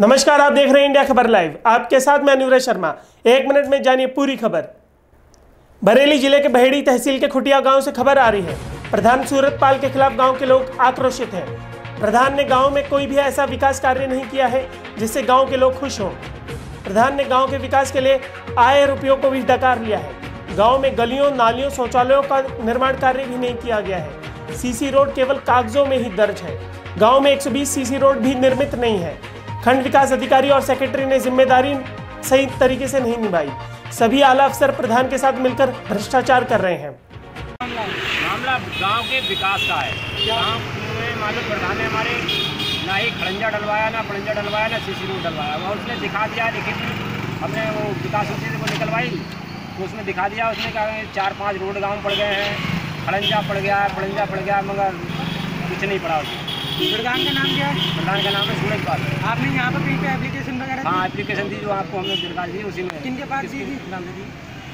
नमस्कार, आप देख रहे हैं इंडिया खबर लाइव। आपके साथ मैं अनुराग शर्मा। एक मिनट में जानिए पूरी खबर। बरेली जिले के बहेड़ी तहसील के खुटिया गांव से खबर आ रही है। प्रधान सूरतपाल के खिलाफ गांव के लोग आक्रोशित हैं। प्रधान ने गांव में कोई भी ऐसा विकास कार्य नहीं किया है जिससे गांव के लोग खुश हों। प्रधान ने गांव के विकास के लिए आए रुपयों को भी डकार लिया है। गांव में गलियों, नालियों, शौचालयों का निर्माण कार्य भी नहीं किया गया है। सीसी रोड केवल कागजों में ही दर्ज है। गांव में 120 सीसी रोड भी निर्मित नहीं है। खंड विकास अधिकारी और सेक्रेटरी ने जिम्मेदारी सही तरीके से नहीं निभाई। सभी आला अफसर प्रधान के साथ मिलकर भ्रष्टाचार कर रहे हैं। मामला गांव के विकास का है। गांव में मालूम प्रधान ने हमारे ना ही खड़ंजा डलवाया, ना पड़ंजा डलवाया, ना सीसी रोड डलवाया। और उसने दिखा दिया, देखी थी हमने वो विकास सूची से वो निकलवाई, तो उसमें दिखा दिया। उसने कहा 4-5 रोड गाँव में पड़ गए हैं, खड़ंजा पड़ गया है, पड़ंजा पड़ गया, मगर कुछ नहीं पड़ा उसमें। प्रधान का नाम क्या है? प्रधान का नाम है सूरजपाल। आपने यहाँ पर कहीं पे एप्लीकेशन वगैरह? हाँ, एप्लीकेशन दी, जो आपको हमने दिखा दी उसी में। किनके पास दी थी? नाम दी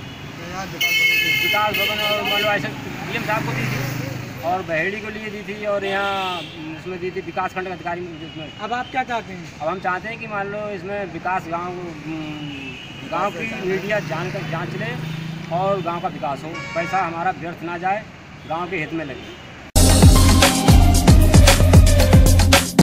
विकास भवन और मतलब ऐसे डीएम साहब को दी थी, और बहेड़ी को लिए दी थी, और यहाँ इसमें दी थी विकास खंड अधिकारी में। अब आप क्या चाहते हैं? अब हम चाहते हैं कि मान लो इसमें विकास गांव की मीडिया जांच ले और गांव का विकास हो, पैसा हमारा व्यर्थ ना जाए, गांव के हित में लगे।